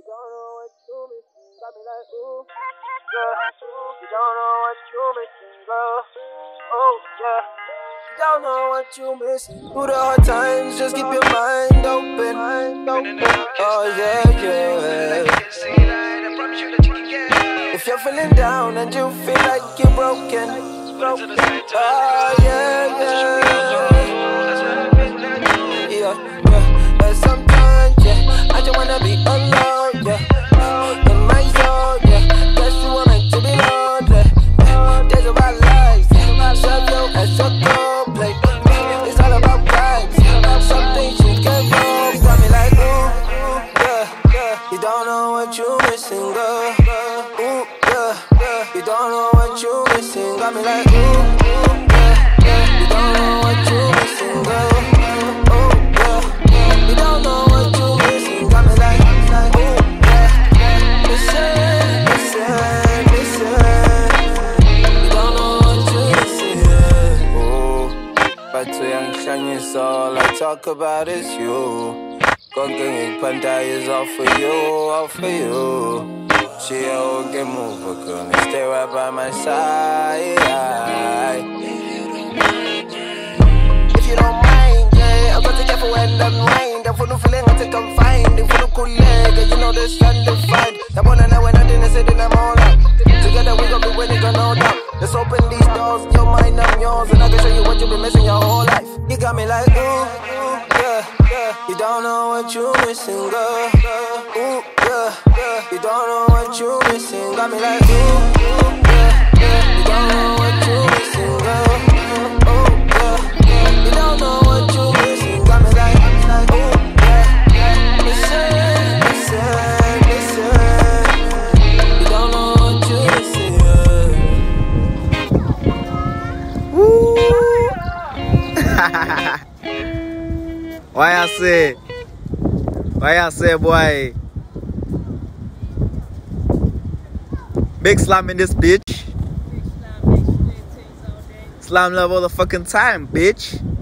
don't know what you missing, got me like ooh, yeah. You don't know what you missing, girl. Oh yeah. You don't know what you missing. Through the hard times, just keep your mind open. Oh yeah, yeah. If you're feeling down and you feel like you're broken, oh yeah, yeah. Yeah. But sometimes, yeah, I just wanna be alone, yeah. In my zone, yeah. Guess you were meant to be lonely. Days of our lives, serve you as your goal play. It's all about vibes. Some things you can't know. You got me like ooh, yeah. You don't know what you missing, girl. Ooh, yeah. You don't know what you missing. Got me like ooh, yeah. You don't know what you missing, girl. Ooh, yeah. You don't know what you missing. Got me like ooh, yeah. Listen. You don't know what you missing, yeah. Ooh, but too young, shiny, so all I talk about is you. Go get me, panda is all for you, all for you. She won't get moved, girl, and stay right by my side. If you don't mind, yeah, I'm gonna take for when I'm mind. I'm for no feeling, I take I'm fine. If for no cool leg, you know this undefined. That one and I when I didn't say that I'm all right. Together we gon' be winning, got no doubt. Let's open these doors, your mind, I'm yours. And I can show you what you've been missing your whole life. You got me like, ooh, yeah. You don't know what you missing, girl. Ooh, yeah. You don't know what you missing. Got me like, ooh, yeah. You don't know what you missing, girl. Ooh, yeah. You don't know what you missing. Got me like, ooh, yeah. Listen. You don't know what you missing, yeah. Woo! Why I say, boy? Big Slam in this bitch. Slam love all the fucking time, bitch.